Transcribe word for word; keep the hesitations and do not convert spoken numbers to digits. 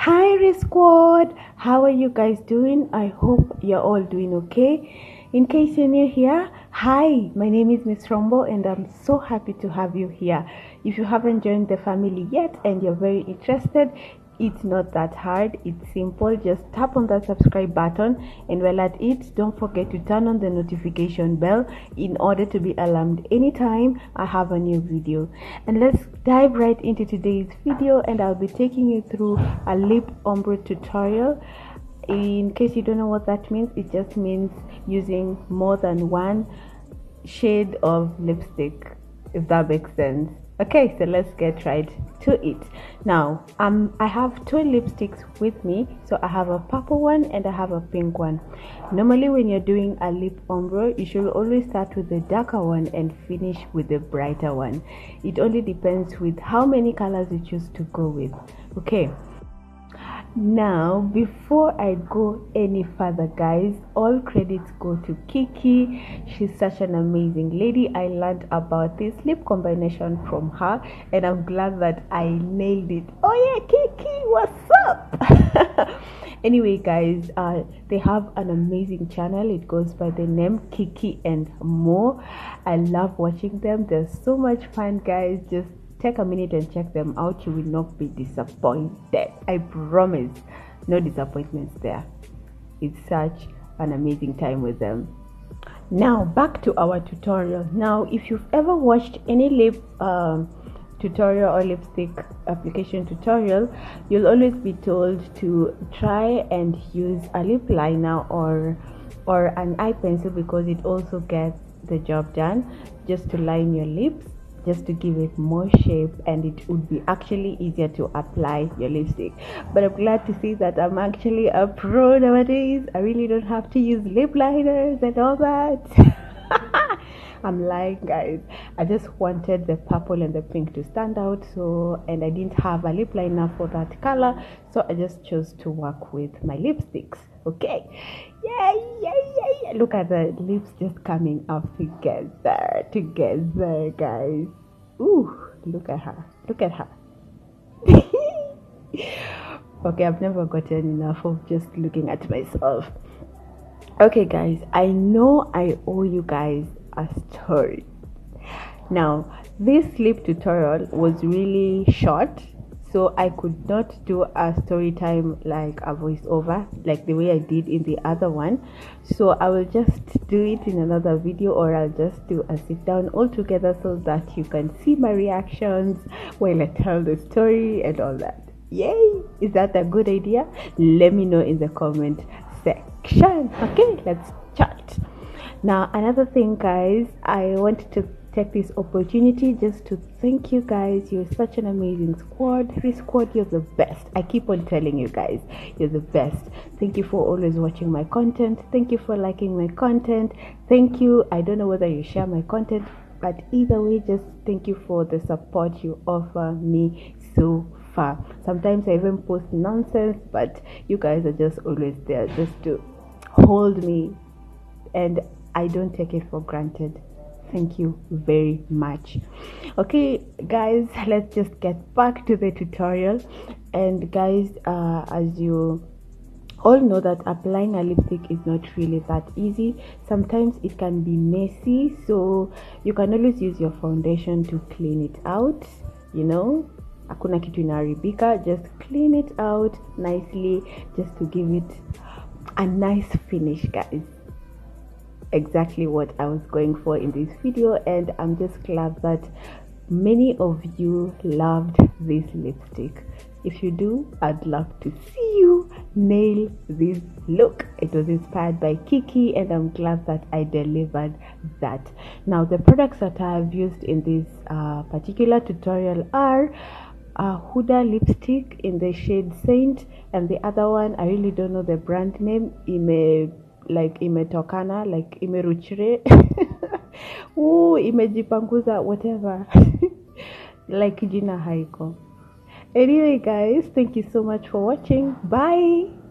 Hi, Risk Squad. How are you guys doing? I hope you're all doing okay. In case you're new here, hi, my name is Miss Rombo and I'm so happy to have you here. If you haven't joined the family yet and you're very interested, it's not that hard. It's simple. Just tap on that subscribe button, and while at it, don't forget to turn on the notification bell in order to be alarmed anytime I have a new video. And let's dive right into today's video, and I'll be taking you through a lip ombre tutorial. In case you don't know what that means, it just means using more than one shade of lipstick, if that makes sense. Okay, so let's get right to it. Now, um, I have two lipsticks with me. So I have a purple one and I have a pink one. Normally, when you're doing a lip ombre, you should always start with the darker one and finish with the brighter one. It only depends with how many colors you choose to go with. Okay. Now, before I go any further, guys, all credits go to Kiki. She's such an amazing lady. I learned about this lip combination from her, and I'm glad that I nailed it. Oh yeah, Kiki, what's up? Anyway, guys, uh, they have an amazing channel. It goes by the name Kiki and More. I love watching them. They're so much fun, guys. Just take a minute and check them out. You will not be disappointed. I promise. No disappointments there. It's such an amazing time with them. Now back to our tutorial. Now, if you've ever watched any lip um, tutorial or lipstick application tutorial, you'll always be told to try and use a lip liner or or an eye pencil, because it also gets the job done, just to line your lips, just to give it more shape, and it would be actually easier to apply your lipstick. But I'm glad to see that I'm actually a pro nowadays. I really don't have to use lip liners and all that. I'm lying, guys. I just wanted the purple and the pink to stand out, so and I didn't have a lip liner for that color, so I just chose to work with my lipsticks. Okay, yeah, yeah, yeah, yeah. Look at the lips just coming up together, together, guys. Ooh, look at her, look at her. Okay, I've never gotten enough of just looking at myself. Okay, guys, I know I owe you guys a story. Now, this lip tutorial was really short, so I could not do a story time like a voiceover like the way I did in the other one. So I will just do it in another video, or I'll just do a sit down all together so that you can see my reactions while I tell the story and all that. Yay! Is that a good idea? Let me know in the comment section. Okay, let's chat. Now, another thing, guys, I wanted to take this opportunity just to thank you guys. You're such an amazing squad. Free squad, you're the best. I keep on telling you guys, you're the best. Thank you for always watching my content. Thank you for liking my content. Thank you. I don't know whether you share my content, but either way, just thank you for the support you offer me so far. Sometimes I even post nonsense, but you guys are just always there just to hold me, and I don't take it for granted. Thank you very much. Okay, guys, let's just get back to the tutorial. And guys, uh, as you all know, that applying a lipstick is not really that easy. Sometimes it can be messy, so you can always use your foundation to clean it out. You know, hakuna kitu inaharibika. Just clean it out nicely, just to give it a nice finish, guys. Exactly what I was going for in this video, and I'm just glad that many of you loved this lipstick. If you do, I'd love to see you nail this look. It was inspired by Kiki, and I'm glad that I delivered that. Now, the products that I have used in this uh, particular tutorial are a Huda lipstick in the shade Saint, and the other one, I really don't know the brand name. Ime like imetokana, like imeruchire. Ooh, imejipanguza, whatever. Like jina haiko. Anyway, guys, thank you so much for watching. Bye.